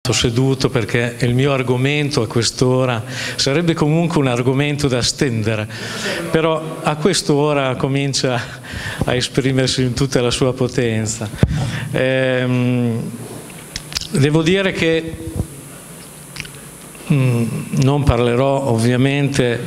seduto perché il mio argomento a quest'ora sarebbe comunque un argomento da stendere, però a quest'ora comincia a esprimersi in tutta la sua potenza. Devo dire che non parlerò ovviamente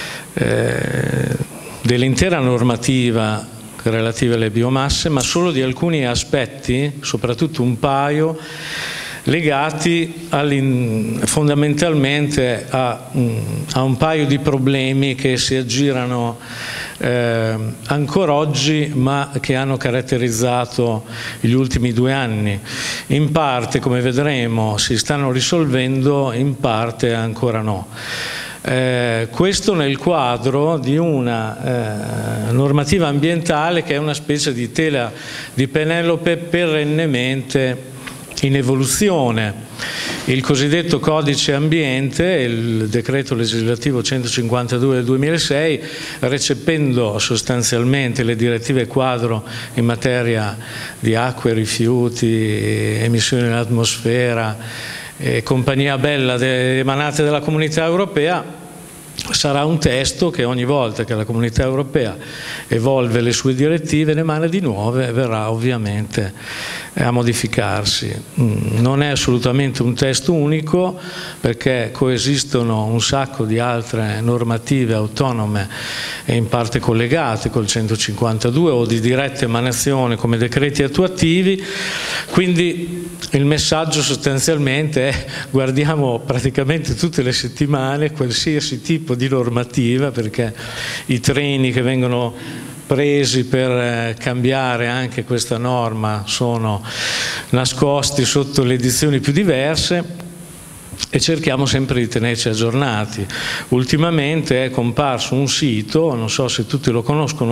dell'intera normativa relativa alle biomasse, ma solo di alcuni aspetti, soprattutto un paio, legati fondamentalmente a un paio di problemi che si aggirano ancora oggi, ma che hanno caratterizzato gli ultimi 2 anni. In parte, come vedremo, si stanno risolvendo, in parte ancora no. Questo nel quadro di una normativa ambientale che è una specie di tela di Penelope perennemente in evoluzione. Il cosiddetto codice ambiente, il decreto legislativo 152 del 2006, recependo sostanzialmente le direttive quadro in materia di acque, rifiuti, emissioni nell'atmosfera e compagnia bella emanate dalla Comunità Europea, sarà un testo che ogni volta che la Comunità Europea evolve le sue direttive, ne emana di nuove, verrà ovviamente a modificarsi. Non è assolutamente un testo unico, perché coesistono un sacco di altre normative autonome e in parte collegate col 152 o di diretta emanazione come decreti attuativi. Quindi il messaggio sostanzialmente è: guardiamo praticamente tutte le settimane qualsiasi tipo di normativa, perché i treni che vengono presi per cambiare anche questa norma sono nascosti sotto le edizioni più diverse, e cerchiamo sempre di tenerci aggiornati. Ultimamente è comparso un sito, non so se tutti lo conoscono,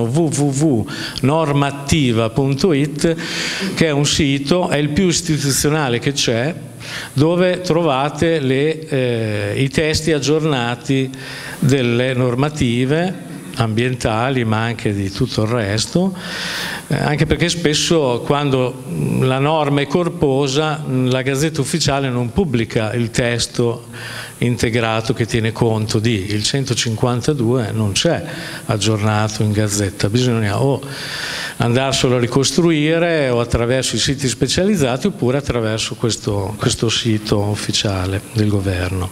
www.normativa.it, che è un sito, è il più istituzionale che c'è, dove trovate i testi aggiornati delle normative ambientali, ma anche di tutto il resto, anche perché spesso quando la norma è corposa la Gazzetta Ufficiale non pubblica il testo integrato che tiene conto il 152 non c'è aggiornato in Gazzetta, bisogna o andarselo a ricostruire o attraverso i siti specializzati oppure attraverso questo sito ufficiale del governo.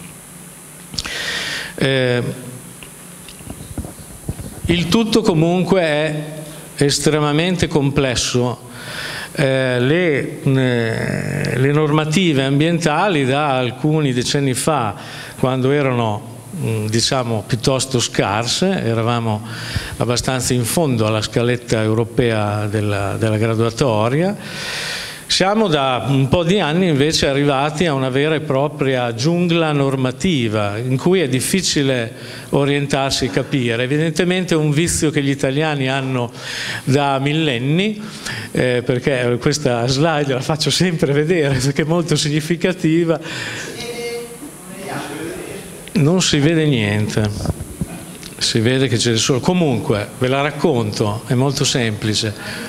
Il tutto comunque è estremamente complesso. Le normative ambientali da alcuni decenni fa, quando erano diciamo piuttosto scarse, eravamo abbastanza in fondo alla scaletta europea della graduatoria, siamo da un po' di anni invece arrivati a una vera e propria giungla normativa in cui è difficile orientarsi e capire. Evidentemente è un vizio che gli italiani hanno da millenni, perché questa slide la faccio sempre vedere perché è molto significativa. Non si vede niente, si vede che c'è il sole. Comunque ve la racconto, è molto semplice.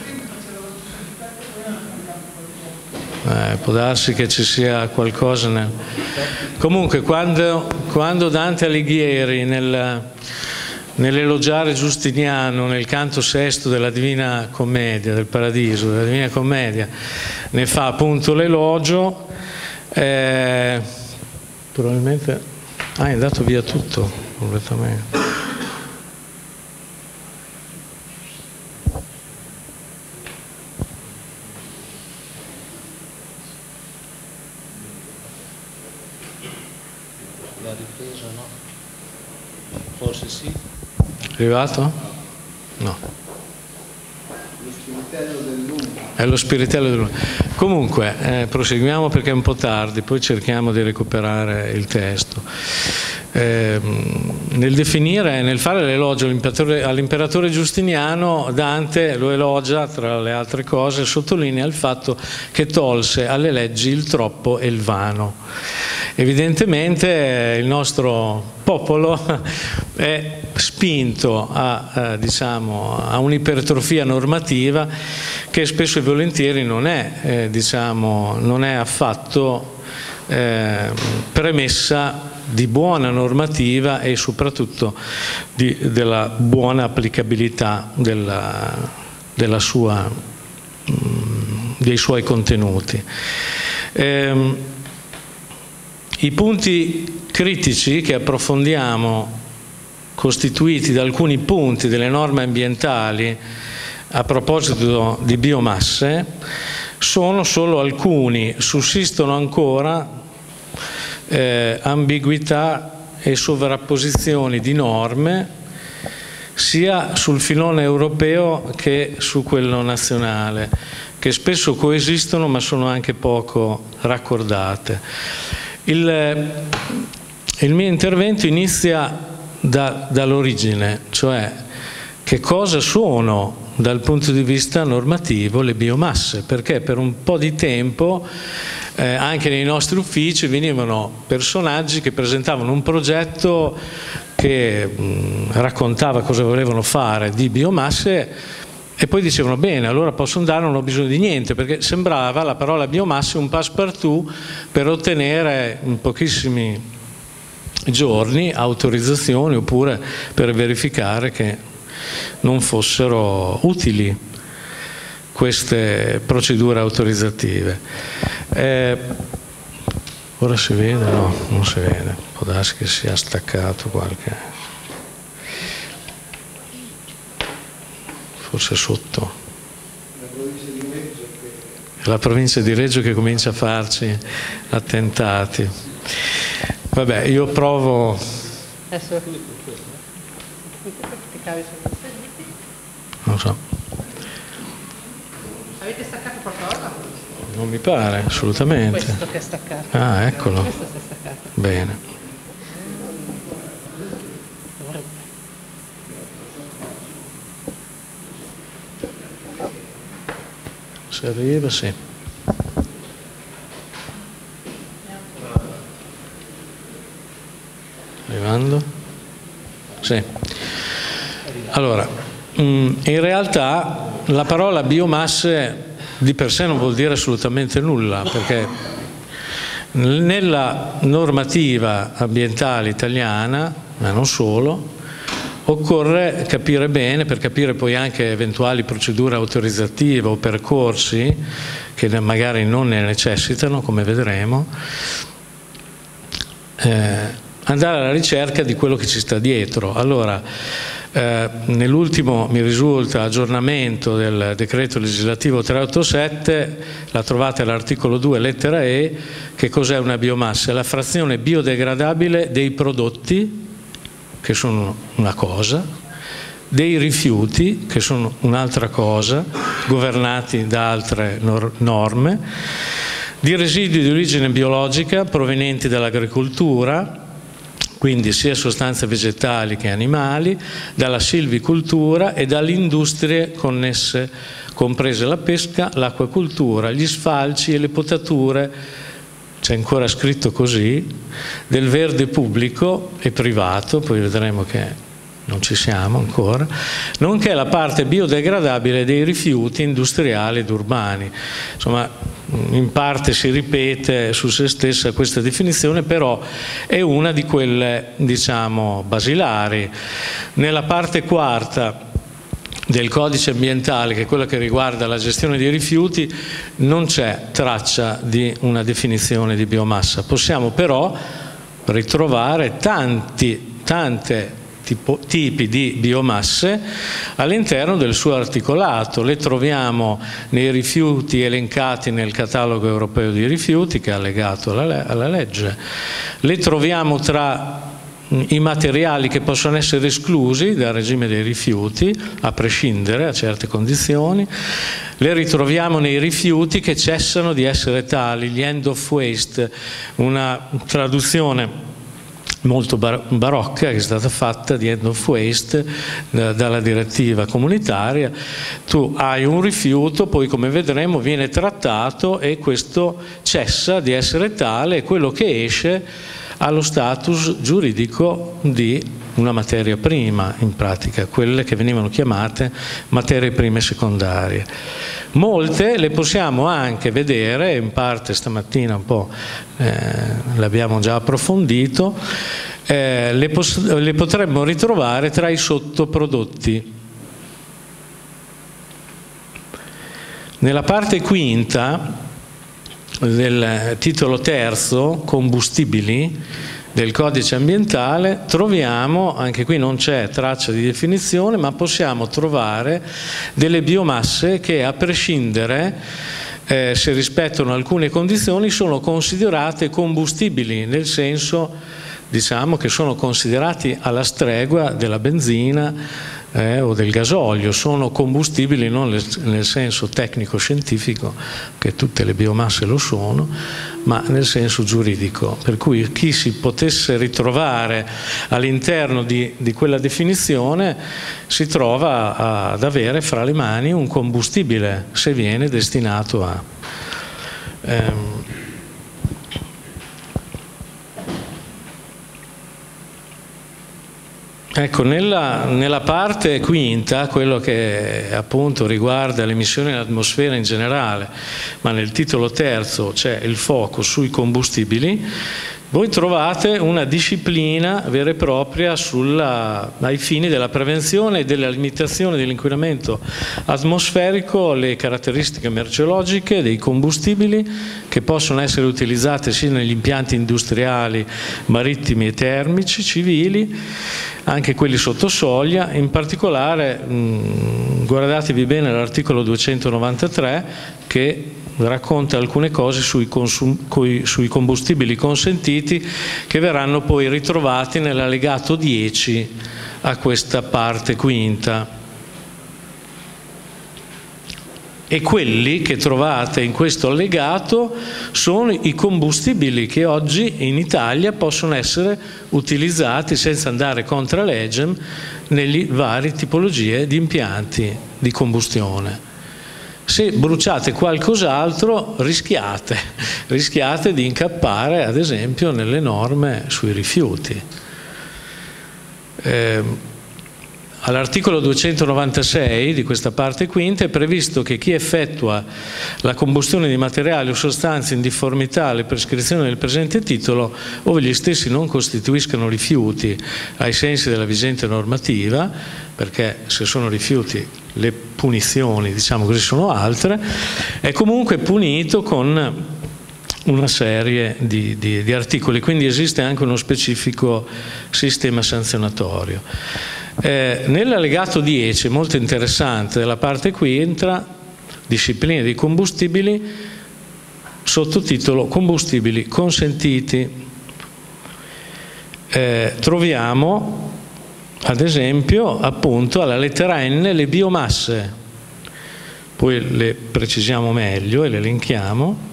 Può darsi che ci sia qualcosa Comunque quando Dante Alighieri nell'elogiare Giustiniano nel canto sesto della Divina Commedia, del Paradiso, della Divina Commedia, ne fa appunto l'elogio, probabilmente è andato via tutto completamente. Forse sì. È arrivato? No. Lo spiritello dell'uno. È lo spiritello dell'uno. Comunque, proseguiamo perché è un po' tardi, poi cerchiamo di recuperare il testo. Nel definire, nel fare l'elogio all'imperatore Giustiniano, Dante lo elogia, tra le altre cose, sottolinea il fatto che tolse alle leggi il troppo e il vano. Evidentemente il nostro popolo è spinto a un'ipertrofia normativa che spesso e volentieri non è affatto premessa di buona normativa e soprattutto della buona applicabilità dei suoi contenuti. I punti critici che approfondiamo, costituiti da alcuni punti delle norme ambientali a proposito di biomasse, sono solo alcuni. Sussistono ancora ambiguità e sovrapposizioni di norme sia sul filone europeo che su quello nazionale, che spesso coesistono ma sono anche poco raccordate. Il mio intervento inizia dall'origine, cioè che cosa sono dal punto di vista normativo le biomasse, perché per un po' di tempo anche nei nostri uffici venivano personaggi che presentavano un progetto che raccontava cosa volevano fare di biomasse e poi dicevano bene, allora posso andare, non ho bisogno di niente, perché sembrava la parola biomasse un passepartout per ottenere in pochissimi giorni autorizzazioni oppure per verificare che non fossero utili queste procedure autorizzative. Ora si vede? No, non si vede, può darsi che sia staccato qualche, forse sotto. È la provincia di Reggio che comincia a farci attentati. Vabbè, io provo. Non so. Avete staccato qualcosa? Non mi pare, assolutamente. Questo che è staccato. Ah, eccolo. Questo si è staccato. Bene. Se arriva, sì. Arrivando? Sì. Allora, in realtà la parola biomasse di per sé non vuol dire assolutamente nulla, perché nella normativa ambientale italiana, ma non solo, occorre capire bene, per capire poi anche eventuali procedure autorizzative o percorsi che magari non ne necessitano, come vedremo, andare alla ricerca di quello che ci sta dietro. Allora, nell'ultimo, mi risulta, aggiornamento del decreto legislativo 387, la trovate all'articolo 2, lettera E. Che cos'è una biomassa? È la frazione biodegradabile dei prodotti, che sono una cosa, dei rifiuti, che sono un'altra cosa, governati da altre norme, di residui di origine biologica provenienti dall'agricoltura, quindi sia sostanze vegetali che animali, dalla silvicoltura e dalle industrie connesse, comprese la pesca, l'acquacoltura, gli sfalci e le potature, c'è ancora scritto così, del verde pubblico e privato, poi vedremo che non ci siamo ancora, nonché la parte biodegradabile dei rifiuti industriali ed urbani. Insomma, in parte si ripete su se stessa questa definizione, però è una di quelle, diciamo, basilari. Nella parte quarta del codice ambientale, che è quella che riguarda la gestione dei rifiuti, non c'è traccia di una definizione di biomassa. Possiamo però ritrovare tanti tipi di biomasse all'interno del suo articolato. Le troviamo nei rifiuti elencati nel catalogo europeo dei rifiuti, che è allegato alla legge. Le troviamo tra i materiali che possono essere esclusi dal regime dei rifiuti, a prescindere, a certe condizioni. Le ritroviamo nei rifiuti che cessano di essere tali, gli end of waste, una traduzione molto barocca che è stata fatta di end of waste dalla direttiva comunitaria. Tu hai un rifiuto, poi come vedremo viene trattato e questo cessa di essere tale, e quello che esce ha lo status giuridico di una materia prima, in pratica, quelle che venivano chiamate materie prime secondarie. Molte le possiamo anche vedere, in parte stamattina un po' l'abbiamo già approfondito, le potremmo ritrovare tra i sottoprodotti. Nella parte quinta del titolo terzo, combustibili, del codice ambientale, troviamo, anche qui non c'è traccia di definizione, ma possiamo trovare delle biomasse che, a prescindere, se rispettano alcune condizioni, sono considerate combustibili, nel senso, diciamo, che sono considerati alla stregua della benzina o del gasolio, sono combustibili non nel senso tecnico-scientifico, che tutte le biomasse lo sono, ma nel senso giuridico, per cui chi si potesse ritrovare all'interno di quella definizione si trova ad avere fra le mani un combustibile, se viene destinato a... Ecco, nella parte quinta, quello che appunto riguarda le emissioni nell'atmosfera in generale, ma nel titolo terzo c'è il focus sui combustibili, voi trovate una disciplina vera e propria ai fini della prevenzione e della limitazione dell'inquinamento atmosferico, le caratteristiche merceologiche dei combustibili che possono essere utilizzati sia negli impianti industriali, marittimi e termici, civili, anche quelli sotto soglia. In particolare guardatevi bene l'articolo 293 che racconta alcune cose sui combustibili consentiti, che verranno poi ritrovati nell'allegato 10 a questa parte quinta. E quelli che trovate in questo allegato sono i combustibili che oggi in Italia possono essere utilizzati senza andare contra legem nelle varie tipologie di impianti di combustione. Se bruciate qualcos'altro rischiate di incappare ad esempio nelle norme sui rifiuti. All'articolo 296 di questa parte quinta è previsto che chi effettua la combustione di materiali o sostanze in difformità alle prescrizioni del presente titolo, ove gli stessi non costituiscano rifiuti ai sensi della vigente normativa, perché se sono rifiuti le punizioni, diciamo così, sono altre, è comunque punito con una serie di articoli, quindi esiste anche uno specifico sistema sanzionatorio. Nell'allegato 10, molto interessante, della parte quinta, discipline dei combustibili, sottotitolo combustibili consentiti, troviamo ad esempio appunto alla lettera N le biomasse, poi le precisiamo meglio e le elenchiamo.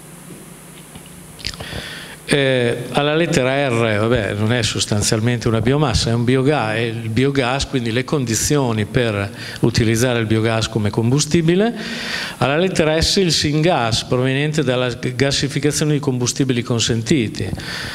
Alla lettera R, vabbè, non è sostanzialmente una biomassa, è un biogas, è il biogas, quindi le condizioni per utilizzare il biogas come combustibile. Alla lettera S il syngas, proveniente dalla gassificazione di combustibili consentiti.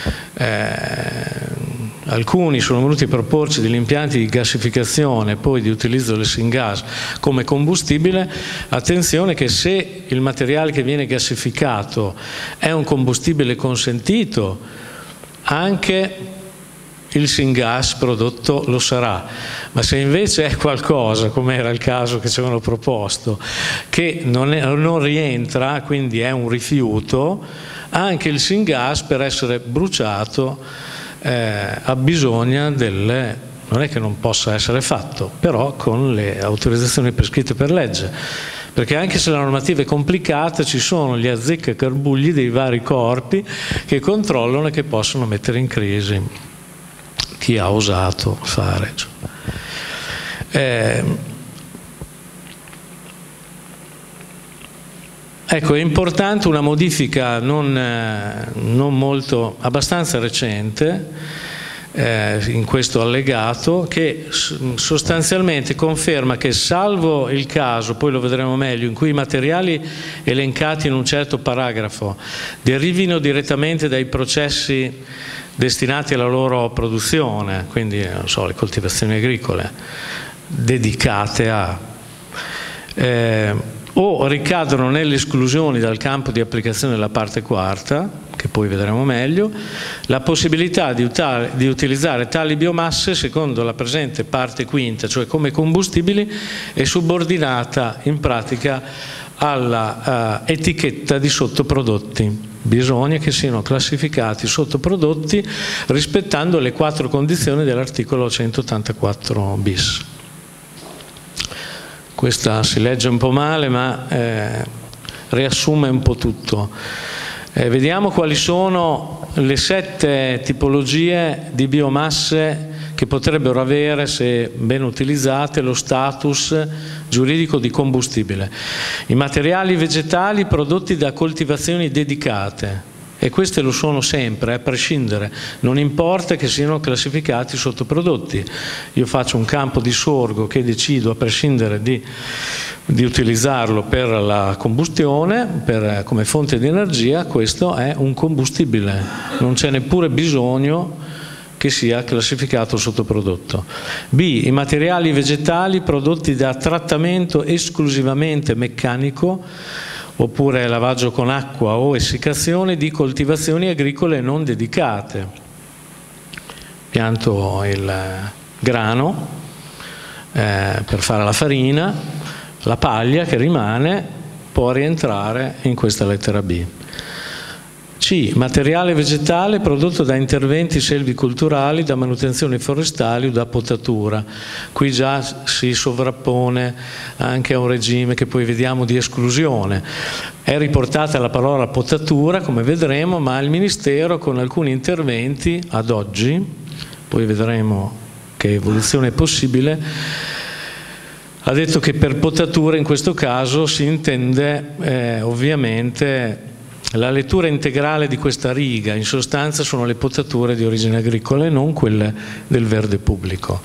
Alcuni sono venuti a proporci degli impianti di gassificazione, poi di utilizzo del syngas come combustibile. Attenzione che se il materiale che viene gassificato è un combustibile consentito, anche il syngas prodotto lo sarà, ma se invece è qualcosa, come era il caso che ci avevano proposto, che non rientra, quindi è un rifiuto, anche il syngas per essere bruciato abbisogna non è che non possa essere fatto, però con le autorizzazioni prescritte per legge, perché anche se la normativa è complicata ci sono gli azzeccagarbugli dei vari corpi che controllano e che possono mettere in crisi chi ha osato fare. Ecco, è importante una modifica non molto, abbastanza recente, in questo allegato, che sostanzialmente conferma che, salvo il caso, poi lo vedremo meglio, in cui i materiali elencati in un certo paragrafo derivino direttamente dai processi destinati alla loro produzione, quindi non so, le coltivazioni agricole dedicate a o ricadono nelle esclusioni dal campo di applicazione della parte quarta, che poi vedremo meglio, la possibilità di utilizzare tali biomasse secondo la presente parte quinta, cioè come combustibili, è subordinata in pratica alla etichetta di sottoprodotti. Bisogna che siano classificati sottoprodotti rispettando le 4 condizioni dell'articolo 184 bis. Questa si legge un po' male, ma riassume un po' tutto. Vediamo quali sono le 7 tipologie di biomasse che potrebbero avere, se ben utilizzate, lo status giuridico di combustibile. I materiali vegetali prodotti da coltivazioni dedicate, e queste lo sono sempre, a prescindere, non importa che siano classificati sottoprodotti. Io faccio un campo di sorgo che decido, a prescindere di utilizzarlo per la combustione, come fonte di energia, questo è un combustibile, non c'è neppure bisogno che sia classificato sottoprodotto. B. I materiali vegetali prodotti da trattamento esclusivamente meccanico, oppure lavaggio con acqua o essiccazione di coltivazioni agricole non dedicate. Pianto il grano per fare la farina, la paglia che rimane può rientrare in questa lettera B. C. Materiale vegetale prodotto da interventi selvicolturali, da manutenzioni forestali o da potatura. Qui già si sovrappone anche a un regime che poi vediamo di esclusione. È riportata la parola potatura, come vedremo, ma il Ministero, con alcuni interventi ad oggi, poi vedremo che evoluzione è possibile, ha detto che per potatura in questo caso si intende ovviamente la lettura integrale di questa riga. In sostanza sono le potature di origine agricola e non quelle del verde pubblico.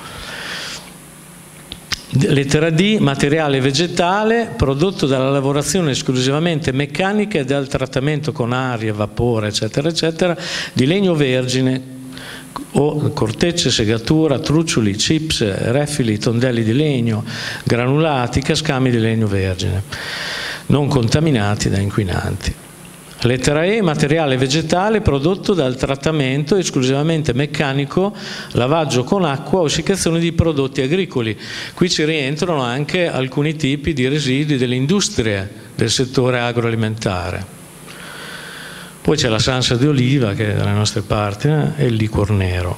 Lettera D, materiale vegetale prodotto dalla lavorazione esclusivamente meccanica e dal trattamento con aria, vapore, eccetera, eccetera, di legno vergine o cortecce, segatura, trucioli, chips, refili, tondelli di legno, granulati, cascami di legno vergine, non contaminati da inquinanti. Lettera E, materiale vegetale prodotto dal trattamento esclusivamente meccanico, lavaggio con acqua o essiccazione di prodotti agricoli. Qui ci rientrano anche alcuni tipi di residui delle industrie del settore agroalimentare. Poi c'è la salsa di oliva, che è dalle nostre parti, e il liquor nero.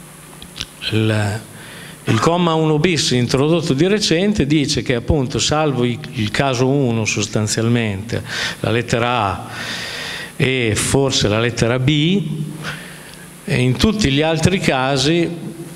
Il comma 1 bis introdotto di recente dice che, appunto, salvo il caso 1 sostanzialmente, la lettera A e forse la lettera B, in tutti gli altri casi,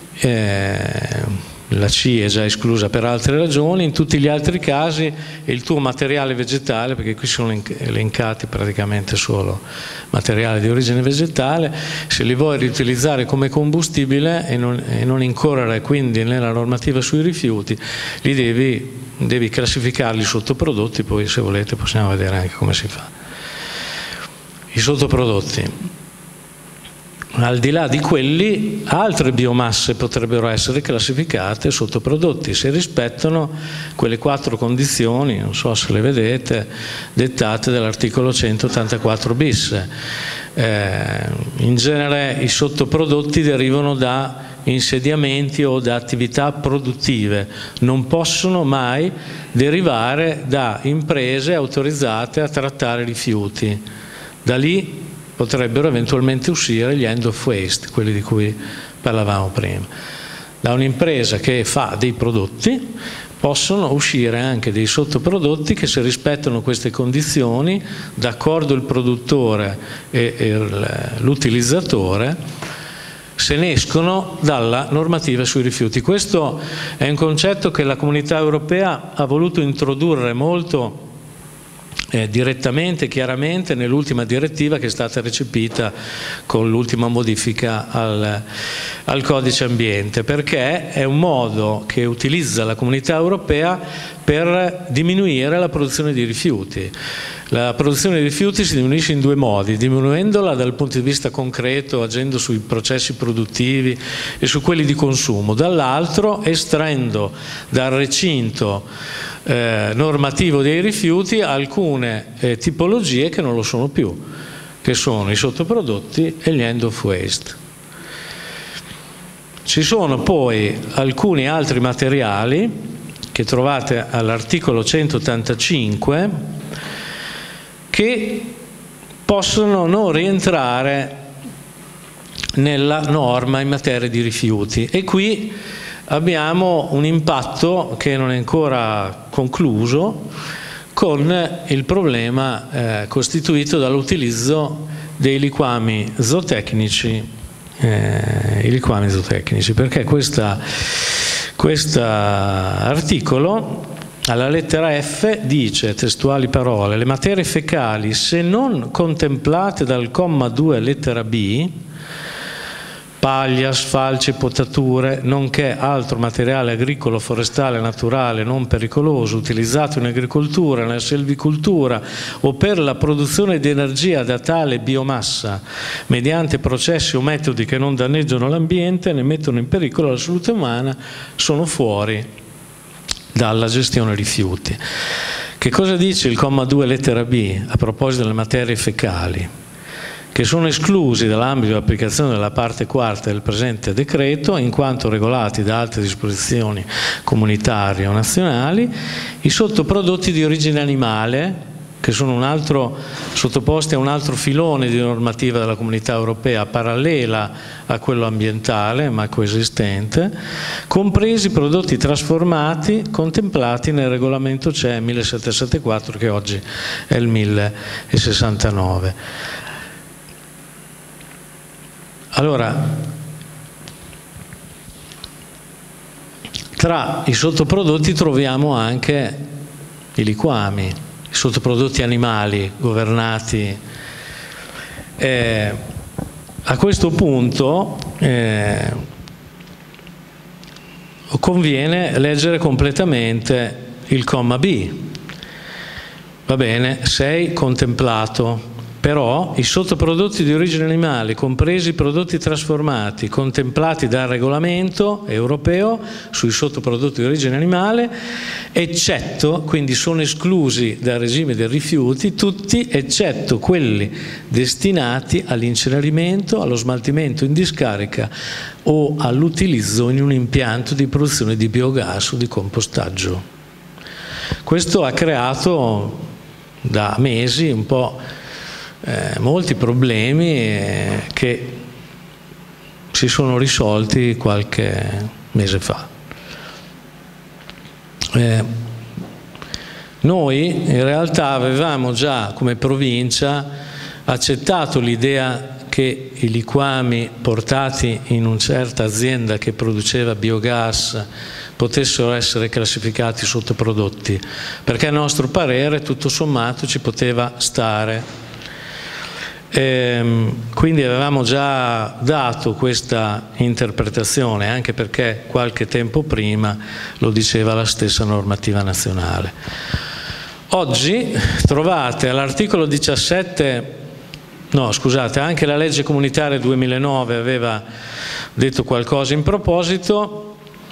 la C è già esclusa per altre ragioni, in tutti gli altri casi il tuo materiale vegetale, perché qui sono elencati praticamente solo materiali di origine vegetale, se li vuoi riutilizzare come combustibile e non incorrere quindi nella normativa sui rifiuti, li devi classificarli sotto prodotti. Poi, se volete, possiamo vedere anche come si fa. I sottoprodotti. Al di là di quelli, altre biomasse potrebbero essere classificate sottoprodotti se rispettano quelle 4 condizioni, non so se le vedete, dettate dall'articolo 184 bis. In genere i sottoprodotti derivano da insediamenti o da attività produttive, non possono mai derivare da imprese autorizzate a trattare rifiuti. Da lì potrebbero eventualmente uscire gli end of waste, quelli di cui parlavamo prima. Da un'impresa che fa dei prodotti possono uscire anche dei sottoprodotti che, se rispettano queste condizioni, d'accordo il produttore e l'utilizzatore, se ne escono dalla normativa sui rifiuti. Questo è un concetto che la Comunità Europea ha voluto introdurre molto direttamente, chiaramente, nell'ultima direttiva che è stata recepita con l'ultima modifica al codice ambiente, perché è un modo che utilizza la Comunità Europea per diminuire la produzione di rifiuti. La produzione di rifiuti si diminuisce in due modi: diminuendola dal punto di vista concreto, agendo sui processi produttivi e su quelli di consumo, dall'altro estraendo dal recinto normativo dei rifiuti alcune tipologie che non lo sono più, che sono i sottoprodotti e gli end of waste. Ci sono poi alcuni altri materiali che trovate all'articolo 185 che possono non rientrare nella norma in materia di rifiuti, e qui abbiamo un impatto che non è ancora concluso con il problema costituito dall'utilizzo dei liquami zootecnici, perché questo articolo alla lettera F dice, testuali parole: le materie fecali, se non contemplate dal comma 2 lettera B, paglia, sfalci, potature, nonché altro materiale agricolo, forestale, naturale, non pericoloso, utilizzato in agricoltura, nella selvicoltura o per la produzione di energia da tale biomassa, mediante processi o metodi che non danneggiano l'ambiente né mettono in pericolo la salute umana, sono fuori dalla gestione rifiuti. Che cosa dice il comma 2 lettera B a proposito delle materie fecali? Che sono esclusi dall'ambito di applicazione della parte quarta del presente decreto, in quanto regolati da altre disposizioni comunitarie o nazionali, i sottoprodotti di origine animale, che sono sottoposti a un altro filone di normativa della Comunità Europea parallela a quello ambientale ma coesistente, compresi prodotti trasformati contemplati nel regolamento CE 1774, che oggi è il 1069. Allora, tra i sottoprodotti troviamo anche i liquami, i sottoprodotti animali governati. A questo punto conviene leggere completamente il comma B. Va bene, 6 contemplato. Però i sottoprodotti di origine animale, compresi i prodotti trasformati, contemplati dal regolamento europeo sui sottoprodotti di origine animale, eccetto, quindi sono esclusi dal regime dei rifiuti, tutti eccetto quelli destinati all'incenerimento, allo smaltimento in discarica o all'utilizzo in un impianto di produzione di biogas o di compostaggio. Questo ha creato da mesi un po' molti problemi che si sono risolti qualche mese fa. Noi in realtà avevamo già come provincia accettato l'idea che i liquami portati in una certa azienda che produceva biogas potessero essere classificati sottoprodotti, perché a nostro parere tutto sommato ci poteva stare. Quindi avevamo già dato questa interpretazione, anche perché qualche tempo prima lo diceva la stessa normativa nazionale. Oggi trovate all'articolo 17, no scusate, anche la legge comunitaria 2009 aveva detto qualcosa in proposito.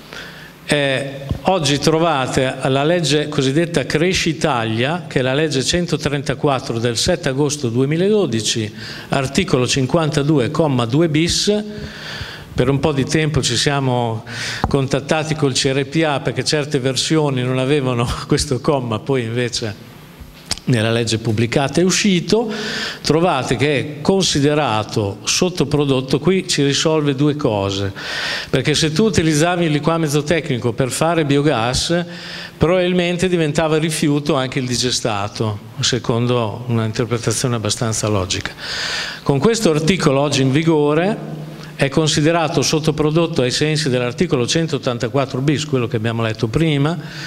Oggi trovate la legge cosiddetta Cresci Italia, che è la legge 134 del 7 agosto 2012, articolo 52,2 bis. Per un po' di tempo ci siamo contattati col CRPA perché certe versioni non avevano questo comma, poi invece nella legge pubblicata è uscito. Trovate che è considerato sottoprodotto. Qui ci risolve due cose, perché se tu utilizzavi il liquame zootecnico per fare biogas, probabilmente diventava rifiuto anche il digestato, secondo una interpretazione abbastanza logica. Con questo articolo oggi in vigore è considerato sottoprodotto ai sensi dell'articolo 184 bis, quello che abbiamo letto prima,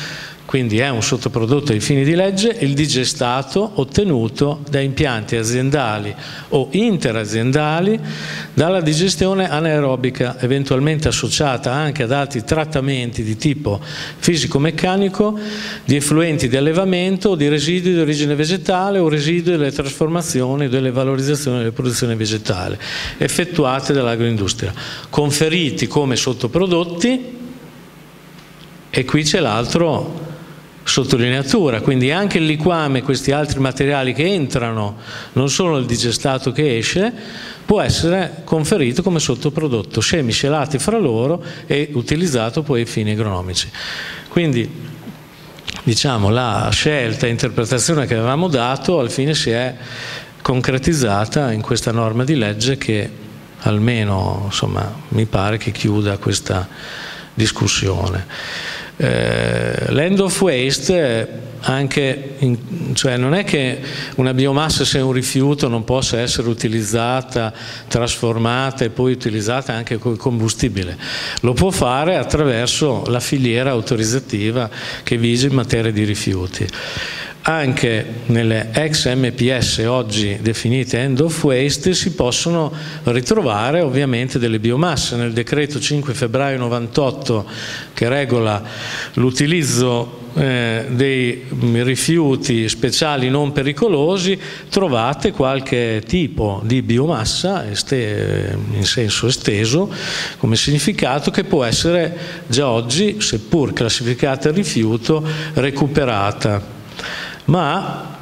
quindi è un sottoprodotto ai fini di legge, il digestato ottenuto da impianti aziendali o interaziendali dalla digestione anaerobica, eventualmente associata anche ad altri trattamenti di tipo fisico-meccanico, di effluenti di allevamento o di residui di origine vegetale o residui delle trasformazioni, delle valorizzazioni delle produzioni vegetali effettuate dall'agroindustria, conferiti come sottoprodotti. E qui c'è l'altro sottolineatura, quindi anche il liquame e questi altri materiali che entrano, non solo il digestato che esce, può essere conferito come sottoprodotto, se miscelati fra loro e utilizzato poi ai fini agronomici. Quindi diciamo la scelta e interpretazione che avevamo dato al fine si è concretizzata in questa norma di legge che almeno insomma mi pare che chiuda questa discussione. L'end of waste cioè non è che una biomassa, se è un rifiuto, non possa essere utilizzata, trasformata e poi utilizzata anche come combustibile. Lo può fare attraverso la filiera autorizzativa che vige in materia di rifiuti. Anche nelle ex MPS oggi definite end of waste si possono ritrovare ovviamente delle biomasse. Nel decreto 5 febbraio 98 che regola l'utilizzo dei rifiuti speciali non pericolosi trovate qualche tipo di biomassa in senso esteso come significato, che può essere già oggi, seppur classificata rifiuto, recuperata. Ma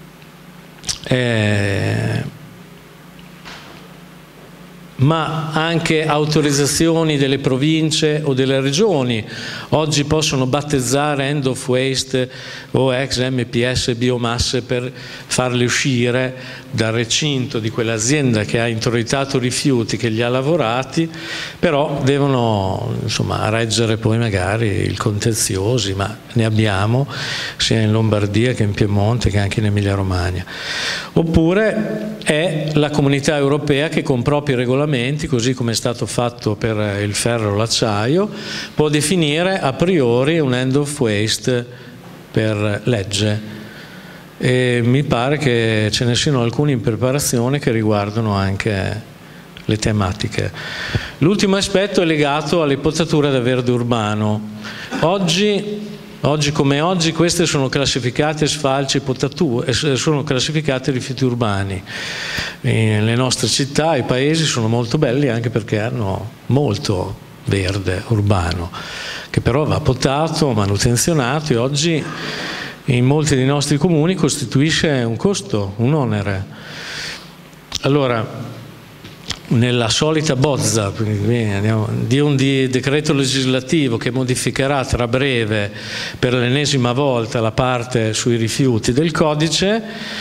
anche autorizzazioni delle province o delle regioni oggi possono battezzare end of waste o ex MPS biomasse per farle uscire dal recinto di quell'azienda che ha introitato rifiuti, che li ha lavorati, però devono insomma reggere poi magari il contenziosi, ma ne abbiamo sia in Lombardia che in Piemonte che anche in Emilia Romagna. Oppure è la Comunità Europea che con propri regolamenti, così come è stato fatto per il ferro o l'acciaio, può definire a priori un end of waste per legge. E mi pare che ce ne siano alcuni in preparazione che riguardano anche le tematiche. L'ultimo aspetto è legato alle potature da verde urbano. Oggi come oggi queste sono classificate sfalci, potature, sono classificate rifiuti urbani. Le nostre città, i paesi sono molto belli anche perché hanno molto verde urbano, che però va potato, manutenzionato, e oggi in molti dei nostri comuni costituisce un costo, un onere. Allora, nella solita bozza di un decreto legislativo che modificherà tra breve per l'ennesima volta la parte sui rifiuti del codice,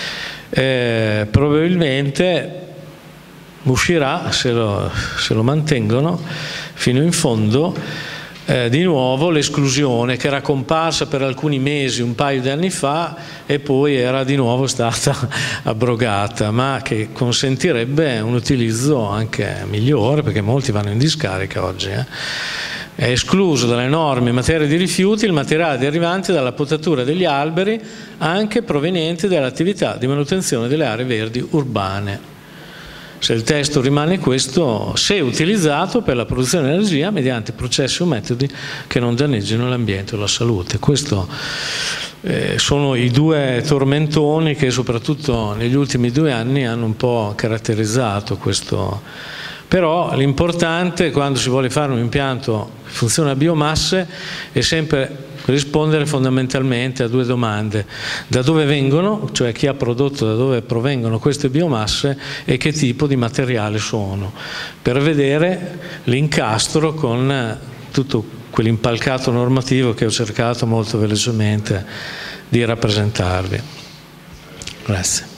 probabilmente uscirà, se lo mantengono fino in fondo, di nuovo l'esclusione che era comparsa per alcuni mesi un paio di anni fa e poi era di nuovo stata abrogata, ma che consentirebbe un utilizzo anche migliore, perché molti vanno in discarica oggi. È escluso dalle norme in materia di rifiuti il materiale derivante dalla potatura degli alberi, anche proveniente dall'attività di manutenzione delle aree verdi urbane. Se il testo rimane questo, se utilizzato per la produzione di energia mediante processi o metodi che non danneggino l'ambiente o la salute. Questi sono i due tormentoni che soprattutto negli ultimi 2 anni hanno un po' caratterizzato questo. Però l'importante quando si vuole fare un impianto che funziona a biomasse è sempre rispondere fondamentalmente a 2 domande: da dove vengono, cioè chi ha prodotto, da dove provengono queste biomasse e che tipo di materiale sono, per vedere l'incastro con tutto quell'impalcato normativo che ho cercato molto velocemente di rappresentarvi. Grazie.